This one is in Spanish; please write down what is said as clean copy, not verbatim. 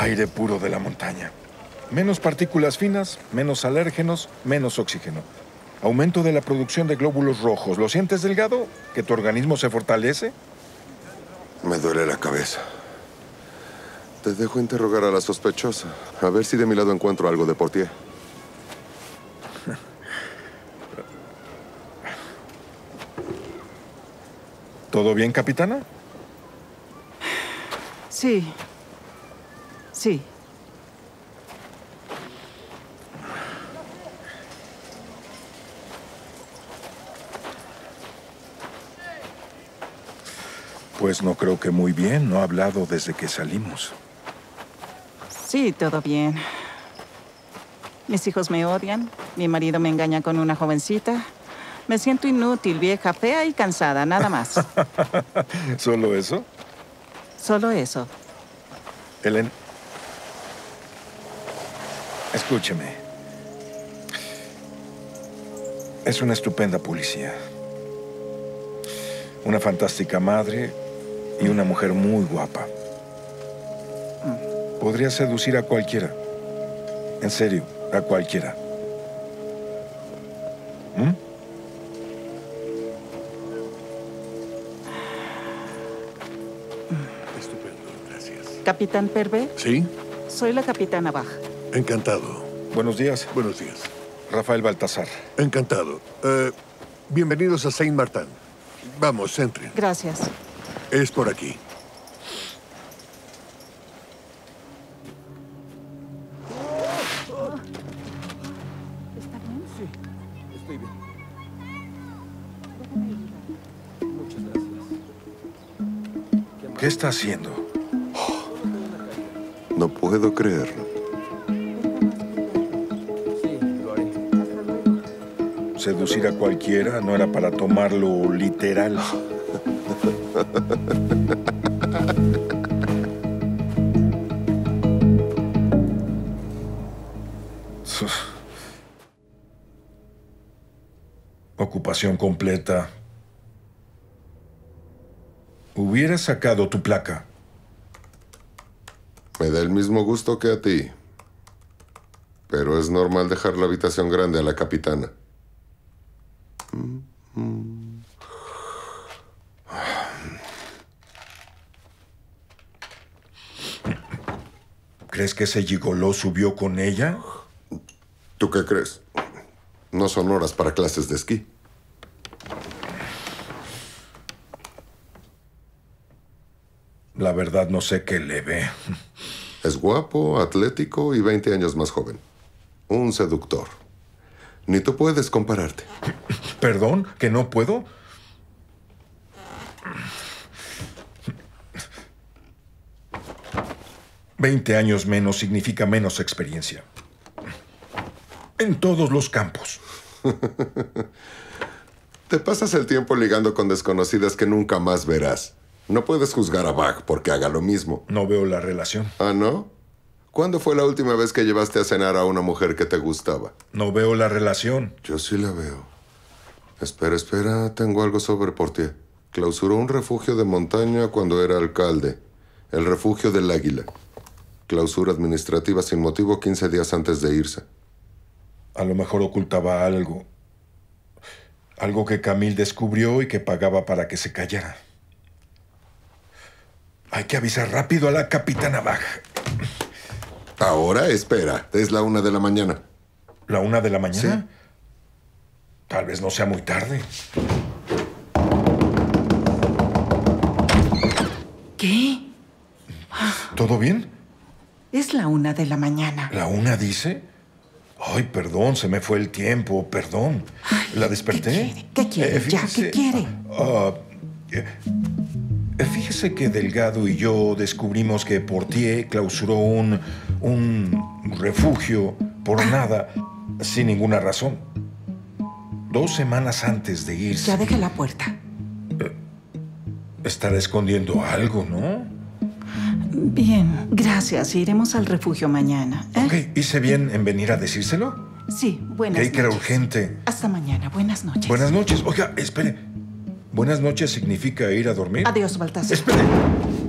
Aire puro de la montaña. Menos partículas finas, menos alérgenos, menos oxígeno. Aumento de la producción de glóbulos rojos. ¿Lo sientes, Delgado? ¿Que tu organismo se fortalece? Me duele la cabeza. Te dejo interrogar a la sospechosa. A ver si de mi lado encuentro algo de Portier. ¿Todo bien, capitana? Sí. Sí. Pues no creo que muy bien. No ha hablado desde que salimos. Sí, todo bien. Mis hijos me odian. Mi marido me engaña con una jovencita. Me siento inútil, vieja, fea y cansada, nada más. ¿Solo eso? Solo eso. Helen, escúcheme. Es una estupenda policía. Una fantástica madre y una mujer muy guapa. Podría seducir a cualquiera. En serio, a cualquiera. ¿Mm? Estupendo, gracias. ¿Capitán Pervé? ¿Sí? Soy la capitana Bach. Encantado. Buenos días. Buenos días. Rafael Baltasar. Encantado. Bienvenidos a Saint-Martin. Vamos, entren. Gracias. Es por aquí. ¿Está bien? Sí, estoy bien. Muchas gracias. ¿Qué está haciendo? No puedo creerlo. Sí, lo haré. Seducir a cualquiera no era para tomarlo literal. Ocupación completa. Hubieras sacado tu placa. Me da el mismo gusto que a ti. Pero es normal dejar la habitación grande a la capitana. ¿Crees que ese gigoló subió con ella? ¿Tú qué crees? No son horas para clases de esquí. La verdad no sé qué le ve. Es guapo, atlético y 20 años más joven. Un seductor. Ni tú puedes compararte. ¿Perdón? ¿Que no puedo? «20 años menos significa menos experiencia. En todos los campos». Te pasas el tiempo ligando con desconocidas que nunca más verás. No puedes juzgar a Bach porque haga lo mismo. No veo la relación. ¿Ah, no? ¿Cuándo fue la última vez que llevaste a cenar a una mujer que te gustaba? No veo la relación. Yo sí la veo. Espera, espera. Tengo algo sobre Portier. Clausuró un refugio de montaña cuando era alcalde. El refugio del Águila. Clausura administrativa sin motivo 15 días antes de irse. A lo mejor ocultaba algo. Algo que Camille descubrió y que pagaba para que se callara. Hay que avisar rápido a la capitana Bach. Ahora, espera. Es la 1 de la mañana. ¿La 1 de la mañana? Sí. Tal vez no sea muy tarde. ¿Qué? ¿Todo bien? Es la 1 de la mañana. ¿La 1 dice? Ay, perdón, se me fue el tiempo, perdón. Ay, ¿La desperté? ¿Qué quiere? Ya, ¿qué quiere? Fíjese que Delgado y yo descubrimos que Portier clausuró un refugio por nada, sin ninguna razón. 2 semanas antes de irse. Ya deje la puerta. Estará escondiendo algo, ¿no? Bien, gracias. Iremos al refugio mañana. Ok, ¿hice bien en venir a decírselo? Sí, buenas Creí noches. que era urgente. Hasta mañana. Buenas noches. Buenas noches. Oiga, espere. Buenas noches significa ir a dormir. Adiós, Baltasar. Espere.